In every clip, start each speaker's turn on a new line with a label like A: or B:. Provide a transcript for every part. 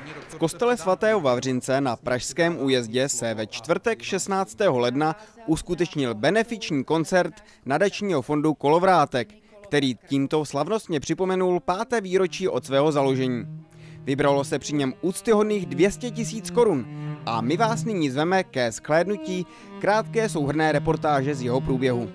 A: V kostele svatého Vavřince na Pražském újezdě se ve čtvrtek 16. ledna uskutečnil benefiční koncert nadačního fondu Kolovrátek, který tímto slavnostně připomenul 5. výročí od svého založení. Vybralo se při něm úctyhodných 200 000 korun a my vás nyní zveme ke shlédnutí krátké souhrnné reportáže z jeho průběhu.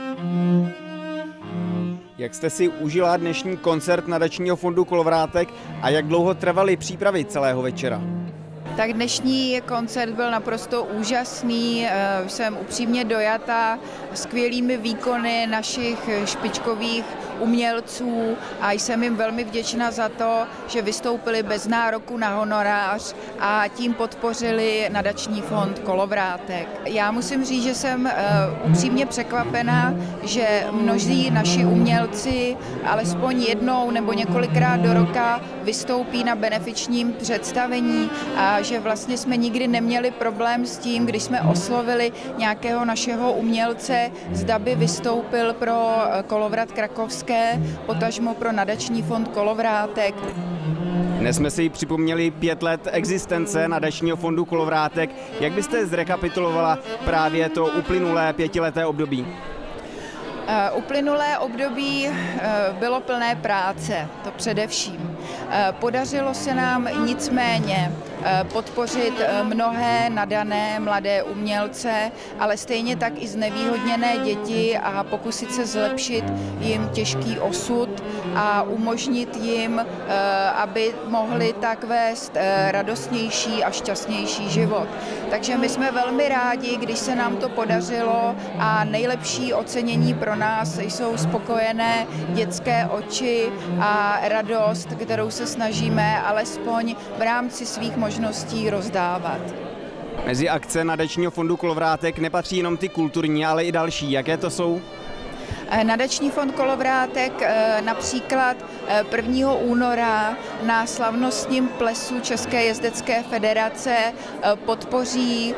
A: Jak jste si užila dnešní koncert nadačního fondu Kolovrátek a jak dlouho trvaly přípravy celého večera?
B: Tak dnešní koncert byl naprosto úžasný, jsem upřímně dojata skvělými výkony našich špičkových umělců a jsem jim velmi vděčná za to, že vystoupili bez nároku na honorář a tím podpořili nadační fond Kolovrátek. Já musím říct, že jsem upřímně překvapená, že mnozí naši umělci alespoň jednou nebo několikrát do roka vystoupí na benefičním představení a že vlastně jsme nikdy neměli problém s tím, když jsme oslovili nějakého našeho umělce, zda by vystoupil pro Kolovrat krakovské, potažmo pro nadační fond Kolovrátek.
A: Dnes jsme si připomněli 5 let existence nadačního fondu Kolovrátek. Jak byste zrekapitulovala právě to uplynulé 5leté období?
B: Uplynulé období bylo plné práce, to především. Podařilo se nám nicméně podpořit mnohé nadané mladé umělce, ale stejně tak i znevýhodněné děti a pokusit se zlepšit jim těžký osud a umožnit jim, aby mohli tak vést radostnější a šťastnější život. Takže my jsme velmi rádi, když se nám to podařilo a nejlepší ocenění pro nás jsou spokojené dětské oči a radost, kterou se snažíme alespoň v rámci svých možností rozdávat.
A: Mezi akce nadačního fondu Kolovrátek nepatří jenom ty kulturní, ale i další. Jaké to jsou?
B: Nadační fond Kolovrátek například 1. února na slavnostním plesu České jezdecké federace podpoří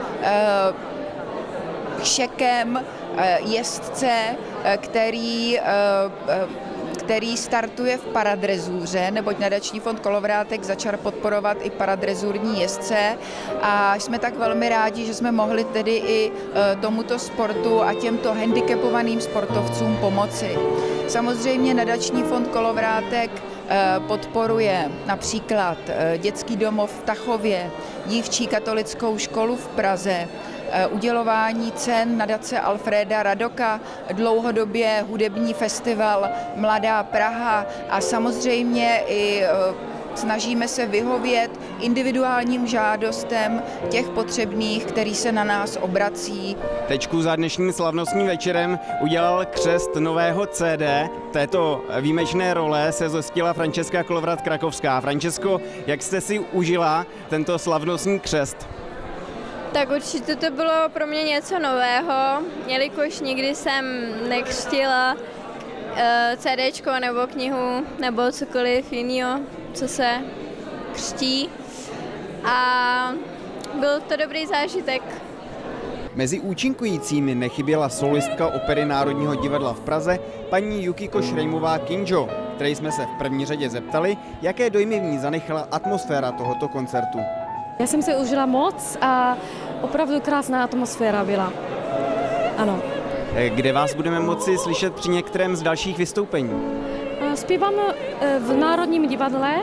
B: šekem jezdce, který startuje v paradrezuře, neboť nadační fond Kolovrátek začal podporovat i paradrezurní jezdce a jsme tak velmi rádi, že jsme mohli tedy i tomuto sportu a těmto handicapovaným sportovcům pomoci. Samozřejmě nadační fond Kolovrátek podporuje například dětský domov v Tachově, dívčí katolickou školu v Praze, udělování cen nadace Alfréda Radoka, dlouhodobě hudební festival Mladá Praha a samozřejmě i snažíme se vyhovět individuálním žádostem těch potřebných, který se na nás obrací.
A: Tečku za dnešním slavnostním večerem udělal křest nového CD. Této výjimečné role se zhostila Františka Kolovrat krakovská. Františko, jak jste si užila tento slavnostní křest?
C: Tak určitě to bylo pro mě něco nového, jelikož nikdy jsem nekřtila CDčko nebo knihu nebo cokoliv jiného, co se křtí. A byl to dobrý zážitek.
A: Mezi účinkujícími nechyběla solistka opery Národního divadla v Praze, paní Yukiko Šrejmová-Kinjo, které jsme se v první řadě zeptali, jaké dojmy v ní zanechala atmosféra tohoto koncertu.
D: Já jsem si užila moc a opravdu krásná atmosféra byla. Ano.
A: Kde vás budeme moci slyšet při některém z dalších vystoupení?
D: Zpívám v Národním divadle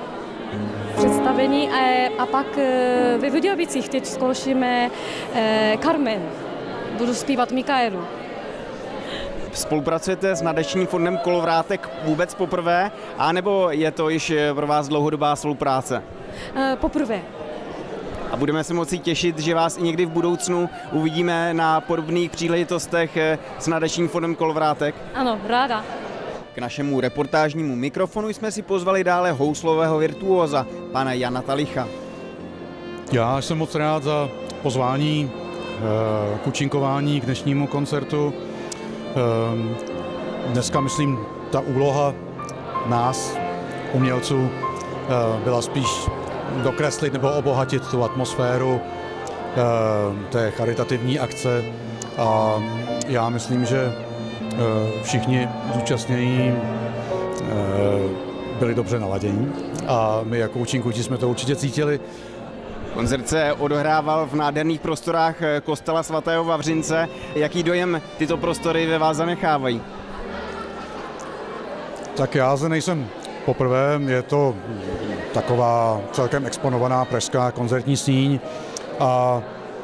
D: představení a pak ve Vidějovicích teď zkoušíme Carmen. Budu zpívat Mikaelu.
A: Spolupracujete s nadačním fondem Kolovrátek vůbec poprvé, anebo je to již pro vás dlouhodobá spolupráce?
D: Poprvé.
A: A budeme se moci těšit, že vás i někdy v budoucnu uvidíme na podobných příležitostech s nadačním fondem Kolovrátek?
D: Ano, ráda.
A: K našemu reportážnímu mikrofonu jsme si pozvali dále houslového virtuóza, pana Jana Talicha.
E: Já jsem moc rád za pozvání k účinkování k dnešnímu koncertu. Dneska, myslím, ta úloha nás, umělců, byla spíš dokreslit nebo obohatit tu atmosféru té charitativní akce a já myslím, že všichni zúčastnění byli dobře naladění a my jako účinkující jsme to určitě cítili.
A: Koncert se odehrával v nádherných prostorách kostela svatého Vavřince. Jaký dojem tyto prostory ve vás zanechávají?
E: Tak já zde nejsem poprvé, je to taková celkem exponovaná pražská koncertní síň a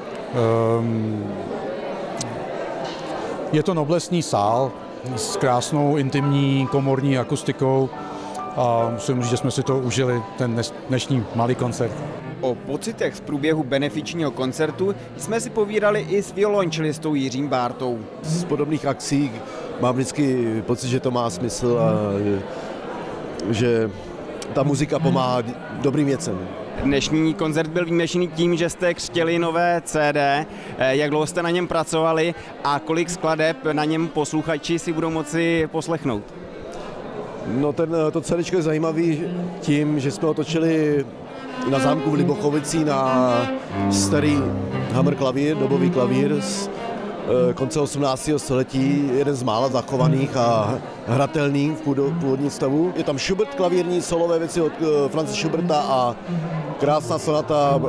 E: je to noblesní sál s krásnou intimní komorní akustikou a musím říct, že jsme si to užili, ten dnešní malý koncert.
A: O pocitech z průběhu benefičního koncertu jsme si povídali i s violončelistou Jiřím Bártou.
F: Z podobných akcí mám vždycky pocit, že to má smysl a že ta muzika pomáhá dobrým věcem.
A: Dnešní koncert byl výjimečný tím, že jste křtěli nové CD. Jak dlouho jste na něm pracovali a kolik skladeb na něm posluchači si budou moci poslechnout?
F: No to CD je zajímavý tím, že jsme ho točili na zámku v Libochovici na starý Hammer klavír, dobový klavír z konce 18. století, jeden z mála zachovaných a hratelných v původním stavu. Je tam Schubert klavírní, solové věci od Franze Schuberta a krásná sonata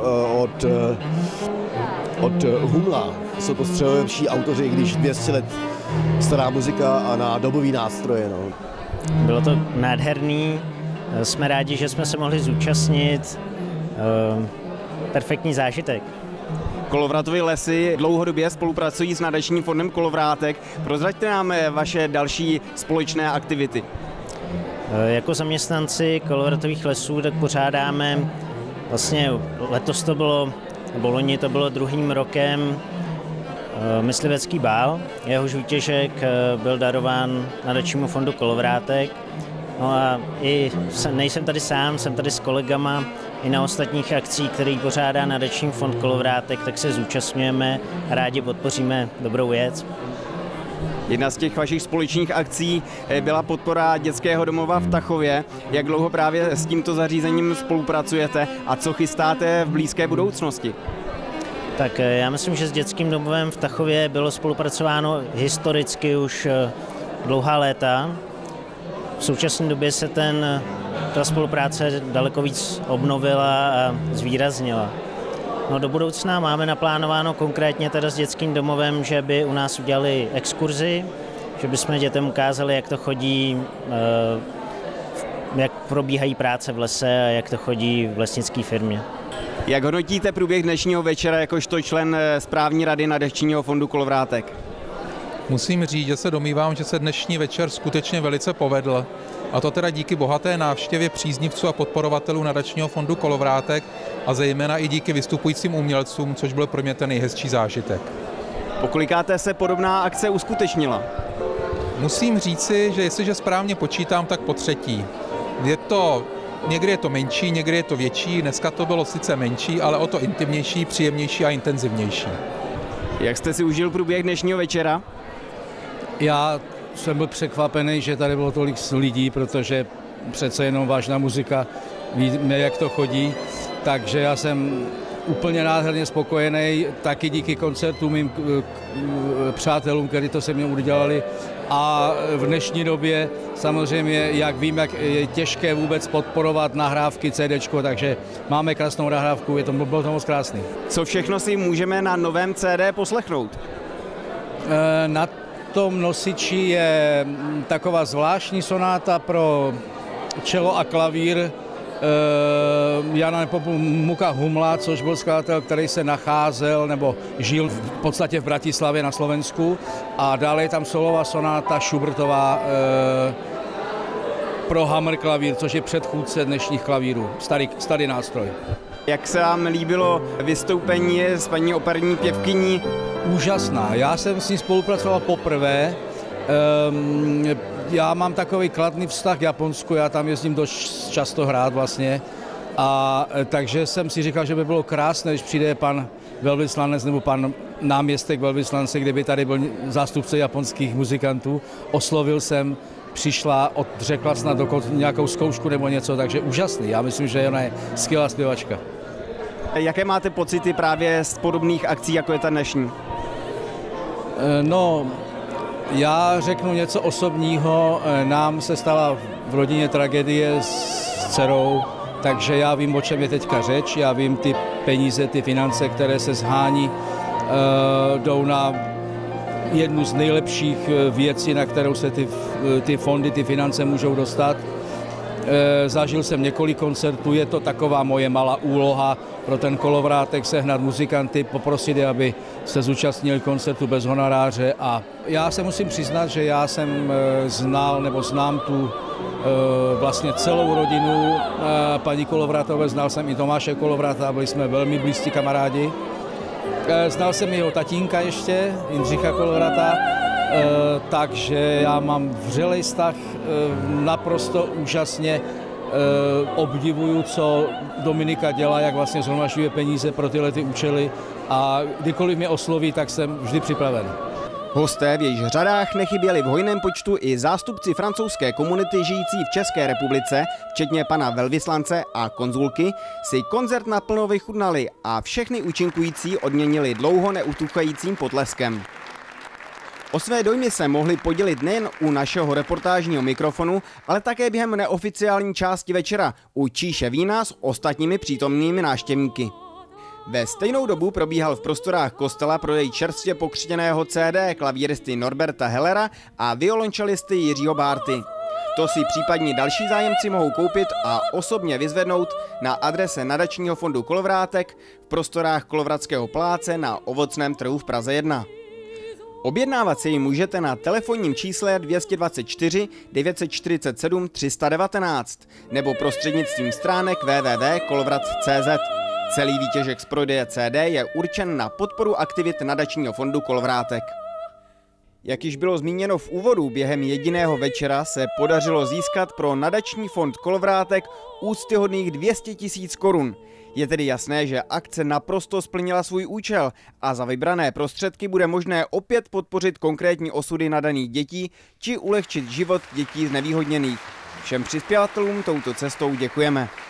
F: od Hummla. Jsou to středověční autoři, když 200 let stará muzika a na dobový nástroje. No.
G: Bylo to nádherný, jsme rádi, že jsme se mohli zúčastnit. Perfektní zážitek.
A: Kolovratovy lesy dlouhodobě spolupracují s nadačním fondem Kolovrátek. Prozraďte nám vaše další společné aktivity.
G: Jako zaměstnanci Kolovratových lesů tak pořádáme, vlastně letos to bylo, nebo loni to bylo druhým rokem, myslivecký bál. Jehož výtěžek byl darován nadačnímu fondu Kolovrátek. No a nejsem tady sám, jsem tady s kolegama. I na ostatních akcích, které pořádá nadační fond Kolovrátek, tak se zúčastňujeme a rádi podpoříme dobrou věc.
A: Jedna z těch vašich společných akcí byla podpora dětského domova v Tachově. Jak dlouho právě s tímto zařízením spolupracujete a co chystáte v blízké budoucnosti?
G: Tak já myslím, že s dětským domovem v Tachově bylo spolupracováno historicky už dlouhá léta. V současné době se ta spolupráce daleko víc obnovila a zvýraznila. No, do budoucna máme naplánováno konkrétně teda s dětským domovem, že by u nás udělali exkurzi, že bychom dětem ukázali, jak to chodí, jak probíhají práce v lese a jak to chodí v lesnické firmě.
A: Jak hodnotíte průběh dnešního večera jakožto člen správní rady nadačního fondu Kolovrátek?
H: Musím říct, že se domnívám, že se dnešní večer skutečně velice povedl. A to teda díky bohaté návštěvě příznivců a podporovatelů nadačního fondu Kolovrátek a zejména i díky vystupujícím umělcům, což byl pro mě ten nejhezčí zážitek.
A: Pokolikáté se podobná akce uskutečnila?
H: Musím říci, že jestliže správně počítám, tak po třetí. Někdy je to menší, někdy je to větší, dneska to bylo sice menší, ale o to intimnější, příjemnější a intenzivnější.
A: Jak jste si užil průběh dnešního večera?
I: Já jsem byl překvapený, že tady bylo tolik lidí, protože přece jenom vážná muzika, víme, jak to chodí, takže já jsem úplně nádherně spokojený, taky díky koncertu mým přátelům, kteří to se mnou udělali. A v dnešní době samozřejmě, jak vím, jak je těžké vůbec podporovat nahrávky CDčko, takže máme krásnou nahrávku, bylo to moc krásný.
A: Co všechno si můžeme na novém CD poslechnout?
I: Na tom nosiči je taková zvláštní sonáta pro čelo a klavír Jana Nepomuka Hummla, což byl skladatel, který se nacházel nebo žil v podstatě v Bratislavě na Slovensku. A dále je tam solová sonáta Schubertová pro Hammer klavír, což je předchůdce dnešních klavírů, starý nástroj.
A: Jak se vám líbilo vystoupení s paní operní pěvkyní?
I: Úžasná. Já jsem s ní spolupracoval poprvé. Já mám takový kladný vztah k Japonsku, já tam jezdím dost často hrát vlastně. A takže jsem si říkal, že by bylo krásné, když přijde pan velvyslanec nebo pan náměstek velvyslance, kdyby tady byl zástupce japonských muzikantů. Oslovil jsem, přišla, řekla snad dokonce nějakou zkoušku nebo něco, takže úžasný. Já myslím, že ona je skvělá zpěvačka.
A: Jaké máte pocity právě z podobných akcí, jako je ta dnešní?
I: No, já řeknu něco osobního. Nám se stala v rodině tragédie s dcerou, takže já vím, o čem je teďka řeč, já vím ty peníze, ty finance, které se shání, jdou na jednu z nejlepších věcí, na kterou se ty fondy, ty finance můžou dostat. Zažil jsem několik koncertů, je to taková moje malá úloha pro ten Kolovrátek, sehnat muzikanty, poprosit je, aby se zúčastnili koncertu bez honoráře. A já se musím přiznat, že já jsem znal nebo znám tu vlastně celou rodinu paní Kolovrátové, znal jsem i Tomáše Kolovráta, byli jsme velmi blízcí kamarádi. Znal jsem jeho tatínka ještě, Jindřicha Kolovráta, takže já mám vřelej vztah, naprosto úžasně obdivuju, co Dominika dělá, jak vlastně shromažďuje peníze pro tyhle ty účely a kdykoliv mě osloví, tak jsem vždy připraven.
A: Hosté, v jejich řadách nechyběli v hojném počtu i zástupci francouzské komunity žijící v České republice, včetně pana velvyslance a konzulky, si koncert naplno vychutnali a všechny účinkující odměnili dlouho neutuchajícím potleskem. O své dojmy se mohli podělit nejen u našeho reportážního mikrofonu, ale také během neoficiální části večera u číše vína s ostatními přítomnými návštěvníky. Ve stejnou dobu probíhal v prostorách kostela prodej čerstvě pokřtěného CD klavíristy Norberta Hellera a violončelisty Jiřího Bárty. To si případní další zájemci mohou koupit a osobně vyzvednout na adrese Nadačního fondu Kolovrátek v prostorách Kolovratského pláce na Ovocném trhu v Praze 1. Objednávat si ji můžete na telefonním čísle 224 947 319 nebo prostřednictvím stránek www.kolovrat.cz. Celý výtěžek z prodeje CD je určen na podporu aktivit Nadačního fondu Kolovrátek. Jak již bylo zmíněno v úvodu, během jediného večera se podařilo získat pro Nadační fond Kolovrátek úctyhodných 200 000 korun. Je tedy jasné, že akce naprosto splnila svůj účel a za vybrané prostředky bude možné opět podpořit konkrétní osudy nadaných dětí či ulehčit život dětí znevýhodněných. Všem přispěvatelům touto cestou děkujeme.